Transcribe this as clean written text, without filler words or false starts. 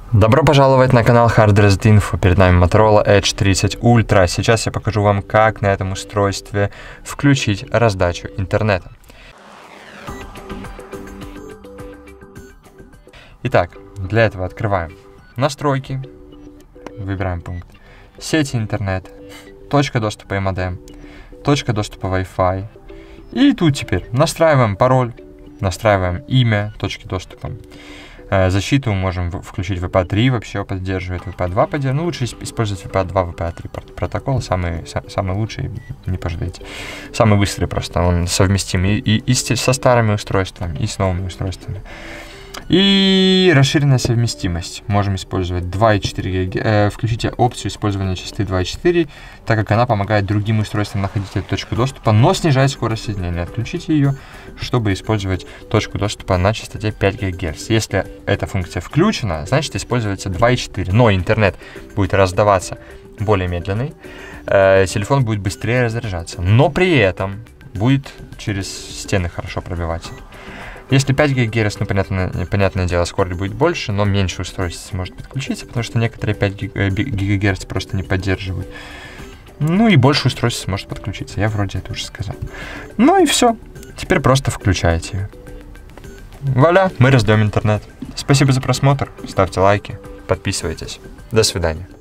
Добро пожаловать на канал Hard Reset Info. Перед нами Motorola Edge 30 Ultra. Сейчас я покажу вам, как на этом устройстве включить раздачу интернета. Итак, для этого открываем настройки, выбираем пункт сети интернет, точка доступа и модем, точка доступа Wi-Fi. И тут теперь настраиваем пароль, настраиваем имя точки доступа. Защиту мы можем включить WPA3, вообще поддерживает WPA2 поддерживает. Ну, лучше использовать WPA2, WPA3 протокол, самый лучший, не пожалеете. Самый быстрый просто, он совместим и со старыми устройствами, и с новыми устройствами. И расширенная совместимость. Можем использовать 2,4 ГГц. Включите опцию использования частоты 2,4, так как она помогает другим устройствам находить эту точку доступа, но снижает скорость соединения. Отключите ее, чтобы использовать точку доступа на частоте 5 ГГц. Если эта функция включена, значит используется 2,4, но интернет будет раздаваться более медленный, телефон будет быстрее разряжаться, но при этом будет через стены хорошо пробиваться. Если 5 ГГц, ну, понятное дело, скорость будет больше, но меньше устройств сможет подключиться, потому что некоторые 5 ГГц просто не поддерживают. Ну и больше устройств сможет подключиться, я вроде это уже сказал. Ну и все, теперь просто включайте ее. Вуаля, мы раздаем интернет. Спасибо за просмотр, ставьте лайки, подписывайтесь. До свидания.